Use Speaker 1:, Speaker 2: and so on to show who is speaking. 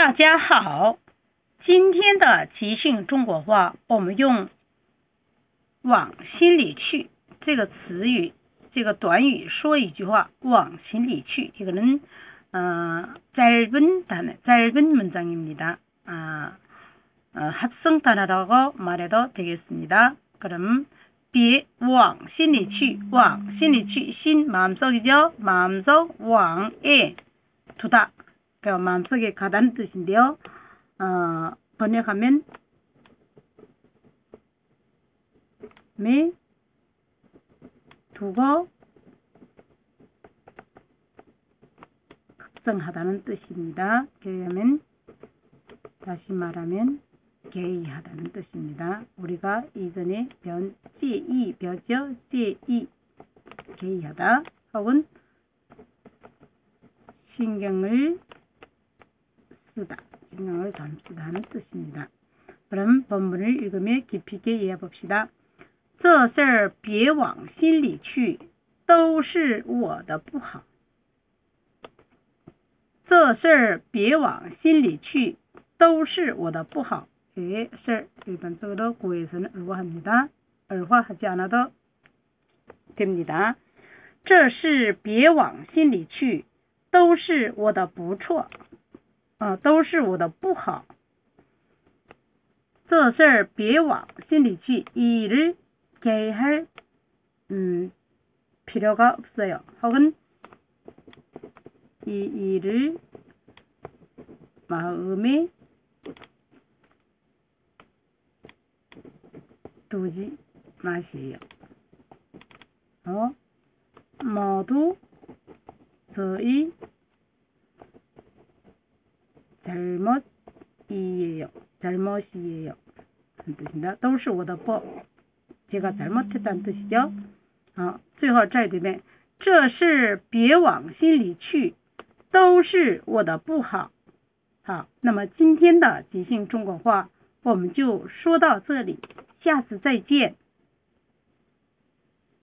Speaker 1: 大家好，今天的即兴中国话，我们用往心里去这个词语，这个短语说一句话，往心里去。이거는 짧은 문장입니다. 합성 단어라고 말해도 되겠습니다. 그럼往心里去，往心里去，신 마음속이죠. 마음속 왕에 두다. 그러니까 마음속에 가다는 뜻인데요. 번역하면 매 두고 각성하다는 뜻입니다. 그러면 다시 말하면 개의하다는 뜻입니다. 우리가 이전에 배운 배웠죠? 개의하다 혹은 신경을 잠쓰다 하는 뜻입니다. 그럼 본문을 읽으며 깊이 있게 이해해 봅시다. 这事儿别往心里去，都是我的不好。这事儿别往心里去，都是我的不好。예, 일반적으로 고에서는 의화합니다. 의화하지 않아도 됩니다. 这事别往心里去，都是我的不错。都是我的不好。这事儿别往心里去。이 일을 개의할 필요가 없어요. 혹은 이 일을 마음에 두지 마세요. 모두 저희 잘못이에요. 뜻입니다. 都是我的错. 제가 잘못했다는 뜻이죠. 最后这里面这事别往心里去，都是我的不好。好，那么今天的即兴中国话我们就说到这里，下次再见。